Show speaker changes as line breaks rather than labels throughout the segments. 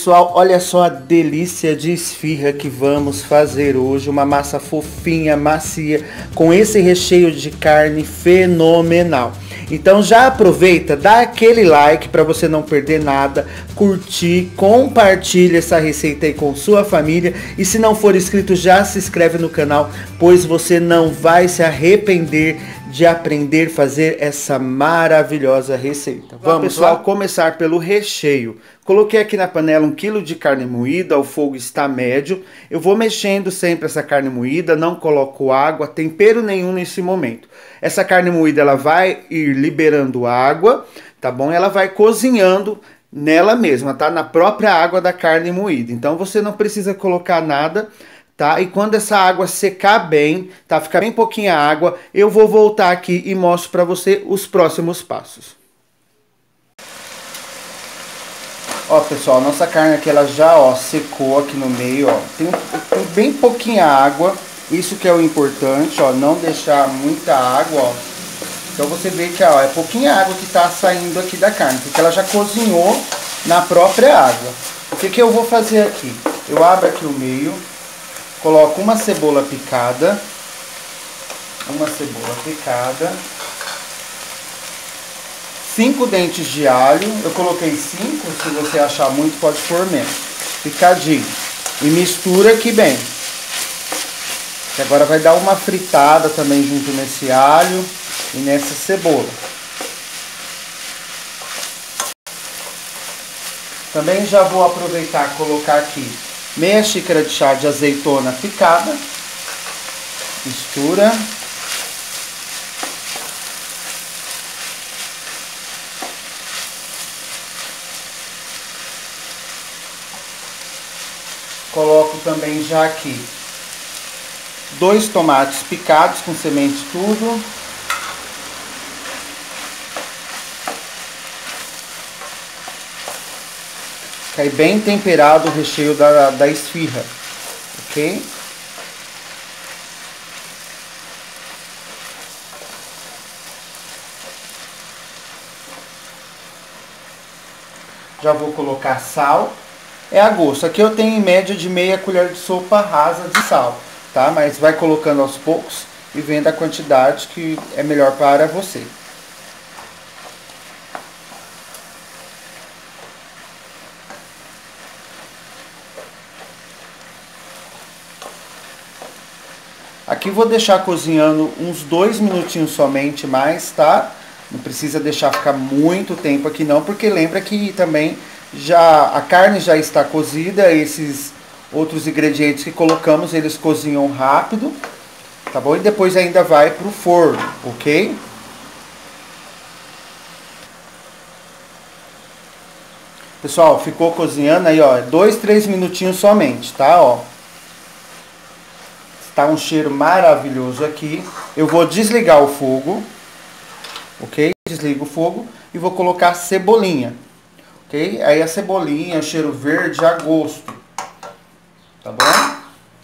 Pessoal, olha só a delícia de esfirra que vamos fazer hoje. Uma massa fofinha, macia, com esse recheio de carne fenomenal. Então já aproveita, dá aquele like para você não perder nada, curtir, compartilha essa receita aí com sua família. E se não for inscrito, já se inscreve no canal, pois você não vai se arrepender de aprender a fazer essa maravilhosa receita. Vamos, pessoal, começar pelo recheio. Coloquei aqui na panela 1 kg de carne moída, o fogo está médio. Eu vou mexendo sempre essa carne moída, não coloco água, tempero nenhum nesse momento. Essa carne moída ela vai ir liberando água, tá bom? Ela vai cozinhando nela mesma, tá? Na própria água da carne moída. Então você não precisa colocar nada, tá? E quando essa água secar bem, tá? Ficar bem pouquinha água, eu vou voltar aqui e mostro para você os próximos passos. Ó, pessoal, nossa carne aqui ela já, ó, secou aqui no meio, ó. Tem bem pouquinha água, isso que é o importante, ó, não deixar muita água, ó. Então você vê que, ó, é pouquinha água que tá saindo aqui da carne, porque ela já cozinhou na própria água. O que que eu vou fazer aqui? Eu abro aqui o meio, coloco uma cebola picada, uma cebola picada, 5 dentes de alho, eu coloquei 5, se você achar muito pode pôr menos, picadinho, e mistura aqui bem. E agora vai dar uma fritada também junto nesse alho e nessa cebola. Também já vou aproveitar e colocar aqui meia xícara de chá de azeitona picada, mistura. Coloco também já aqui 2 tomates picados com semente tudo. Cai bem temperado o recheio da esfirra, ok? Já vou colocar sal. É a gosto. Aqui eu tenho em média de meia colher de sopa rasa de sal, tá? Mas vai colocando aos poucos e vendo a quantidade que é melhor para você. Aqui vou deixar cozinhando uns 2 minutinhos somente mais, tá? Não precisa deixar ficar muito tempo aqui não, porque lembra que também a carne já está cozida, esses outros ingredientes que colocamos, eles cozinham rápido, tá bom? E depois ainda vai pro forno, ok? Pessoal, ficou cozinhando aí, ó, 2, 3 minutinhos somente, tá? Ó, tá um cheiro maravilhoso aqui. Eu vou desligar o fogo, ok? Desligo o fogo e vou colocar a cebolinha. Ok? Aí a cebolinha, cheiro verde a gosto, tá bom?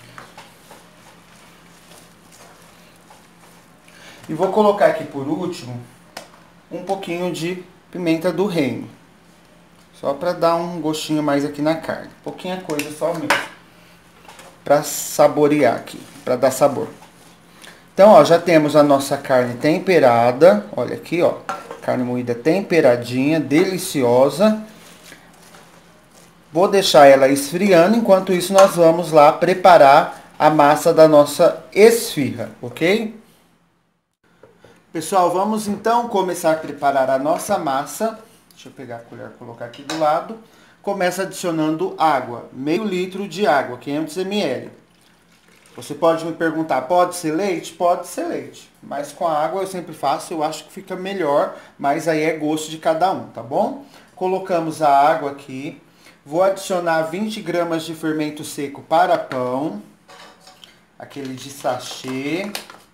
E vou colocar aqui por último um pouquinho de pimenta do reino, só para dar um gostinho mais aqui na carne, pouquinha coisa só mesmo, para saborear aqui, para dar sabor. Então, ó, já temos a nossa carne temperada, olha aqui, ó, carne moída temperadinha, deliciosa. Vou deixar ela esfriando, enquanto isso nós vamos lá preparar a massa da nossa esfirra, ok? Pessoal, vamos então começar a preparar a nossa massa. Deixa eu pegar a colher e colocar aqui do lado. Começa adicionando água, meio litro de água, 500 ml. Você pode me perguntar, pode ser leite? Pode ser leite, mas com a água eu sempre faço, eu acho que fica melhor, mas aí é gosto de cada um, tá bom? Colocamos a água aqui. Vou adicionar 20 gramas de fermento seco para pão, aquele de sachê.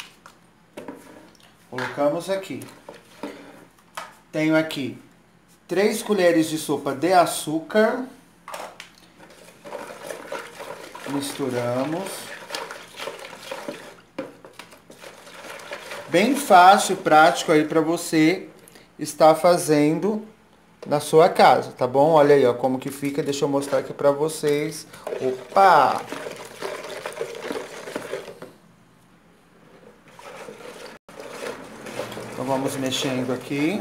Colocamos aqui. Tenho aqui 3 colheres de sopa de açúcar. Misturamos. Bem fácil, prático aí para você estar fazendo na sua casa, tá bom? Olha aí, ó, como que fica. Deixa eu mostrar aqui pra vocês. Opa! Então vamos mexendo aqui.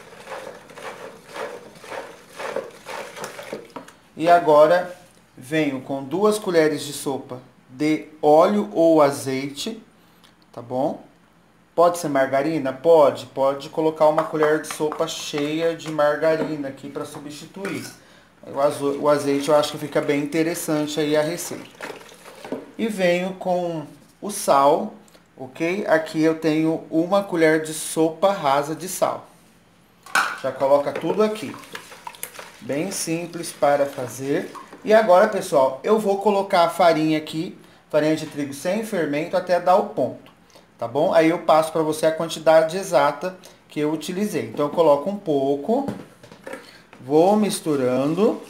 E agora venho com 2 colheres de sopa de óleo ou azeite, tá bom? Pode ser margarina? Pode. Pode colocar uma colher de sopa cheia de margarina aqui para substituir. O azeite eu acho que fica bem interessante aí a receita. E venho com o sal, ok? Aqui eu tenho 1 colher de sopa rasa de sal. Já coloca tudo aqui. Bem simples para fazer. E agora, pessoal, eu vou colocar a farinha aqui, farinha de trigo sem fermento, até dar o ponto, tá bom? Aí eu passo para você a quantidade exata que eu utilizei. Então eu coloco um pouco, vou misturando,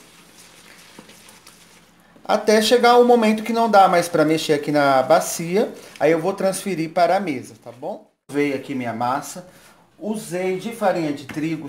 até chegar o momento que não dá mais para mexer aqui na bacia. Aí eu vou transferir para a mesa, tá bom? Veio aqui minha massa. Usei de farinha de trigo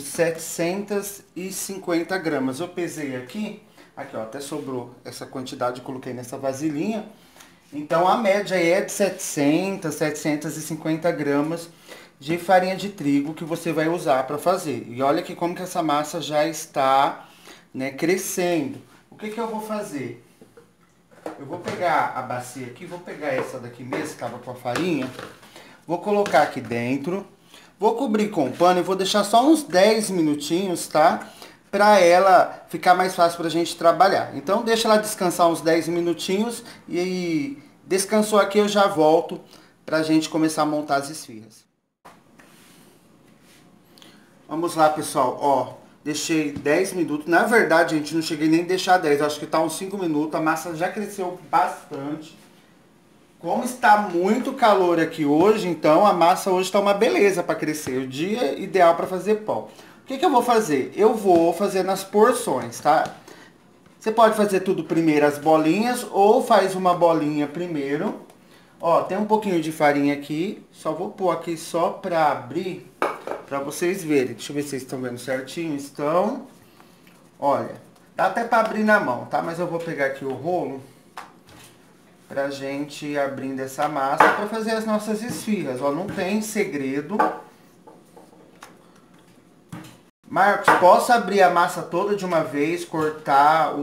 750 gramas. Eu pesei aqui, ó, até sobrou essa quantidade, coloquei nessa vasilhinha. Então a média é de 700, 750 gramas de farinha de trigo que você vai usar para fazer. E olha aqui como que essa massa já está, né, crescendo. O que que eu vou fazer? Eu vou pegar a bacia aqui, vou pegar essa daqui mesmo, que estava com a farinha. Vou colocar aqui dentro. Vou cobrir com o pano e vou deixar só uns 10 minutinhos, tá? Pra ela ficar mais fácil pra gente trabalhar. Então deixa ela descansar uns 10 minutinhos e descansou aqui, eu já volto pra gente começar a montar as esfirras. Vamos lá, pessoal, ó, deixei 10 minutos. Na verdade, gente, não cheguei nem a deixar 10, acho que tá uns 5 minutos. A massa já cresceu bastante. Como está muito calor aqui hoje, então a massa hoje está uma beleza para crescer. O dia ideal para fazer pão. O que que eu vou fazer? Eu vou fazer nas porções, tá? Você pode fazer tudo primeiro as bolinhas ou faz uma bolinha primeiro. Ó, tem um pouquinho de farinha aqui. Só vou pôr aqui só para abrir, para vocês verem. Deixa eu ver se vocês estão vendo certinho. Estão. Olha, dá até para abrir na mão, tá? Mas eu vou pegar aqui o rolo pra gente ir abrindo essa massa para fazer as nossas esfirras. Ó, não tem segredo. Marcos, posso abrir a massa toda de uma vez, cortar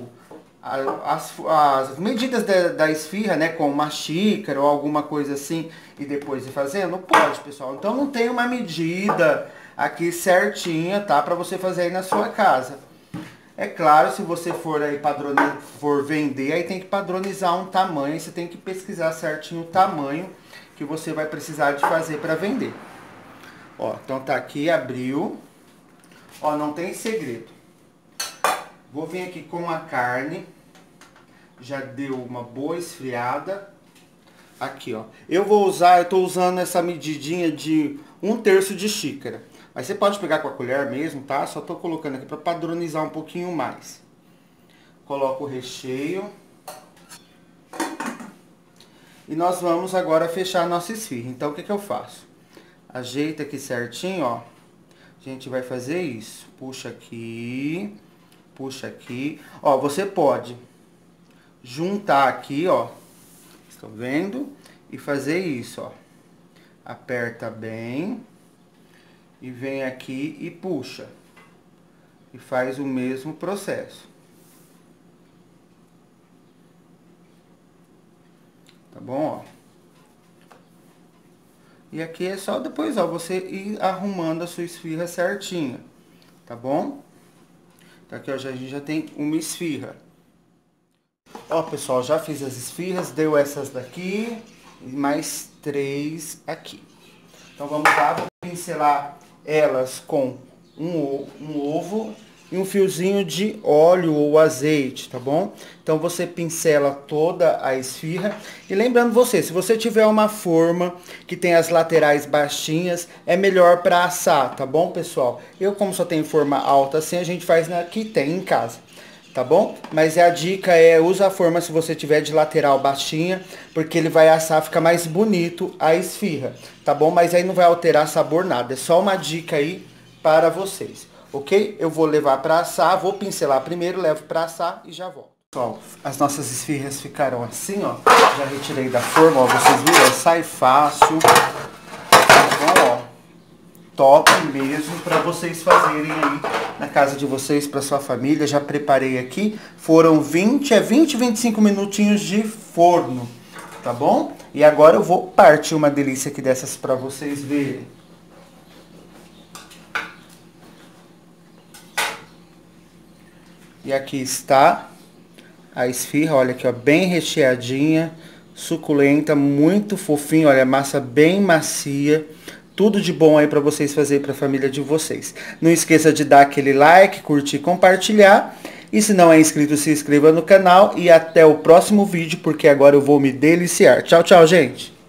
as medidas da esfirra, né, com uma xícara ou alguma coisa assim, e depois ir fazendo? Pode, pessoal. Então não tem uma medida aqui certinha, tá, para você fazer aí na sua casa. É claro, se você for aí for vender, aí tem que padronizar um tamanho, você tem que pesquisar certinho o tamanho que você vai precisar de fazer para vender. Ó, então tá aqui, abriu. Ó, não tem segredo. Vou vir aqui com a carne. Já deu uma boa esfriada. Aqui, ó. Eu tô usando essa medidinha de 1/3 de xícara. Mas você pode pegar com a colher mesmo, tá? Só tô colocando aqui para padronizar um pouquinho mais. Coloco o recheio. E nós vamos agora fechar a nossa esfirra. Então, o que que eu faço? Ajeita aqui certinho, ó. A gente vai fazer isso. Puxa aqui. Puxa aqui. Ó, você pode juntar aqui, ó. Estão vendo? E fazer isso, ó. Aperta bem. E vem aqui e puxa. E faz o mesmo processo. Tá bom, ó? E aqui é só depois, ó, você ir arrumando a sua esfirra certinha. Tá bom? Então aqui, ó, a gente já tem uma esfirra. Ó, pessoal, já fiz as esfirras, deu essas daqui e mais 3 aqui. Então vamos lá, vou pincelar elas com um ovo e um fiozinho de óleo ou azeite, tá bom? Então você pincela toda a esfirra. E lembrando você, se você tiver uma forma que tem as laterais baixinhas, é melhor para assar, tá bom, pessoal? Eu, como só tenho forma alta assim, a gente faz na que tem em casa, tá bom? Mas a dica é, usa a forma se você tiver de lateral baixinha, porque ele vai assar, fica mais bonito a esfirra, tá bom? Mas aí não vai alterar sabor nada, é só uma dica aí para vocês. ok? Eu vou levar para assar, vou pincelar primeiro, levo para assar e já volto. Pessoal, as nossas esfirras ficaram assim, ó. Já retirei da forma, ó, vocês viram? Sai fácil. Então, ó, top mesmo para vocês fazerem aí na casa de vocês, para sua família. Já preparei aqui. Foram 20 a 25 minutinhos de forno, tá bom? E agora eu vou partir uma delícia aqui dessas para vocês verem. E aqui está a esfirra, olha aqui, ó, bem recheadinha, suculenta, muito fofinho, olha, a massa bem macia. Tudo de bom aí para vocês fazerem para a família de vocês. Não esqueça de dar aquele like, curtir, compartilhar. E se não é inscrito, se inscreva no canal. E até o próximo vídeo, porque agora eu vou me deliciar. Tchau, tchau, gente!